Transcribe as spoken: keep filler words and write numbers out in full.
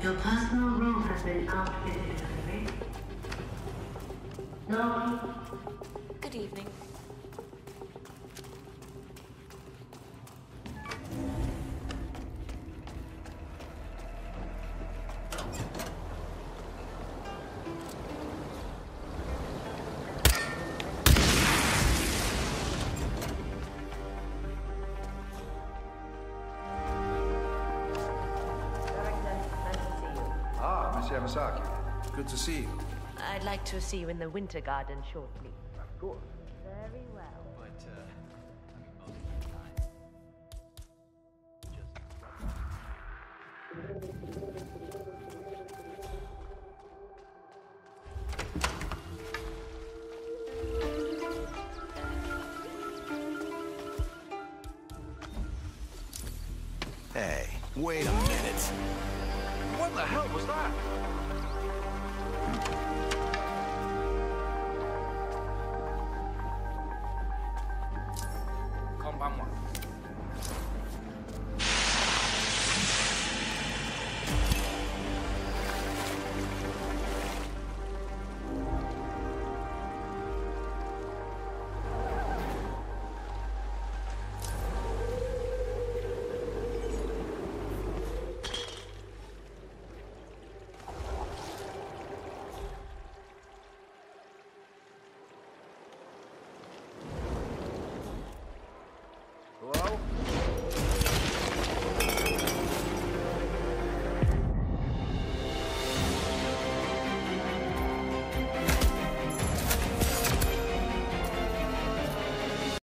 Your personal room has been outfitted, Henry. No. Good evening. Yamasaki. Good to see you. I'd like to see you in the Winter Garden shortly. Of course. Very well. But, uh, I mean, most of the time, Hey, wait a minute. What the hell was that?